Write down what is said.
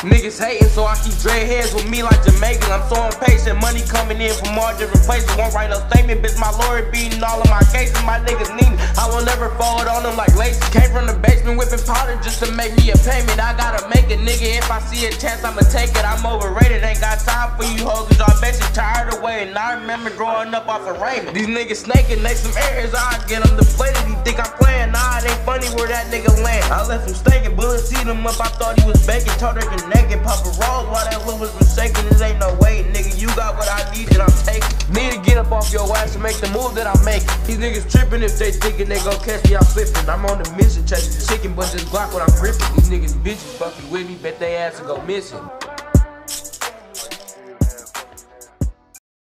Niggas hating, so I keep dread heads with me like Jamaican. I'm so impatient, money coming in from all different places. Won't write no statement, bitch, my lawyer beating all of my cases. My niggas need me, I will never forward on them like laces. Came from the basement whipping powder just to make me a payment. I gotta make it, nigga, if I see a chance, I'ma take it. I'm overrated, ain't got time for you hoes, cause y'all bitches tired of waiting. I remember growing up off of Raymond. These niggas snaking, they some areas, I get them deflated. He think I'm playing, nah, it ain't funny where that nigga land. I left him stinking, bullets eat him up, I thought he was baking. Told her get naked, pop a rolls while that hood was forsaken. This ain't no way, nigga, you got what I need and I'm taking. Need to get up off your ass and make the move that I'm making. These niggas tripping if they thinking they gon' catch me, I'm slipping. I'm on the mission, chasing the chicken, but just block what I'm gripping. These niggas bitches fucking with me, bet they ass will go missing.